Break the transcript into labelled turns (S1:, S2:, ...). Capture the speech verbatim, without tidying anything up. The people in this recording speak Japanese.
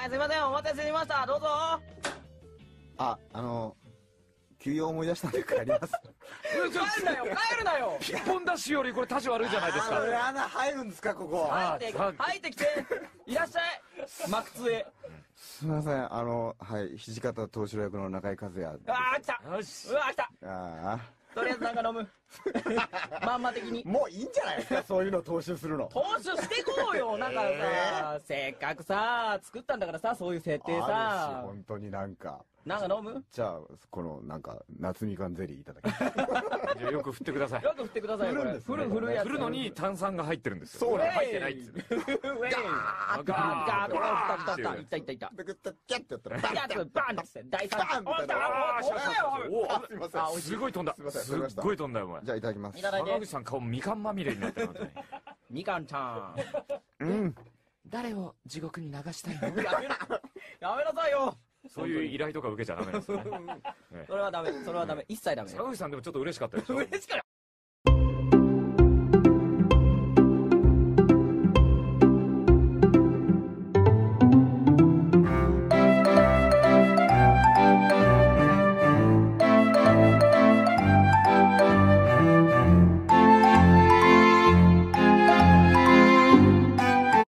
S1: はい、すいません、お待たせしました。どうぞ。
S2: あ、あの、休養思い出したんで帰ります。
S1: 帰るなよ、帰るなよ。
S3: 一本出しよりこれタジ悪いじゃないですか。
S2: あ、穴入るんですか、ここ。
S1: 入って、入ってきて。いらっしゃい。マクツへ。
S2: すみません、あの、はい、土方藤四郎役の中井和也。
S1: あー、来た。
S3: よし。
S1: うわ、来た。
S2: あ
S1: とりあえずなんか飲む。まんま的に
S2: あ。。もういいんじゃないですか、そういうの踏襲するの。
S1: 投資してこうよ。なんかさ、せっかくさ、作ったんだからさ、そういう設定
S2: あるし、
S1: さ。
S2: 本当になんか。
S1: なんか飲む？
S2: じゃあ、この、なんか、夏みかんゼリーいただきます。
S3: じゃあよく振ってください。
S1: よく振ってくださいよ、これ。振る振るやつ。
S3: 振るのに炭酸が入ってるんですよ。
S2: そうなん
S3: 入ってないっつう。
S1: ウェイガー
S3: ガー
S1: ガーッと、来た来た来た、いったいったいった。
S2: で、グッとキャッてやったら、
S1: バンバンって第三
S2: バンみたいな
S1: ああ、
S3: お
S2: あ、すいません。
S1: あ、美味しい。
S3: すごい飛んだ。
S2: すいません
S3: すっごい飛んだよ、お前。
S2: じゃあ、いただきます。
S1: いただいて。
S3: 坂口さん顔みかんまみれになってる本当に。
S1: みかんちゃん。
S2: うん。
S3: 誰を地獄に流したいの？
S1: やめな、やめなさいよ。
S3: そういう依頼とか受けちゃダメですよね。
S1: それはダメ、それはダメ、一切ダメ。
S3: 坂口さんでもちょっと嬉しかったでしょ？
S1: 嬉しかった。